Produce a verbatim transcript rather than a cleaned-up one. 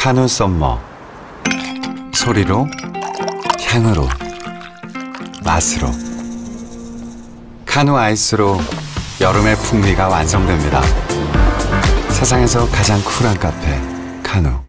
카누 썸머. 소리로, 향으로, 맛으로. 카누 아이스로 여름의 풍미가 완성됩니다. 세상에서 가장 쿨한 카페, 카누.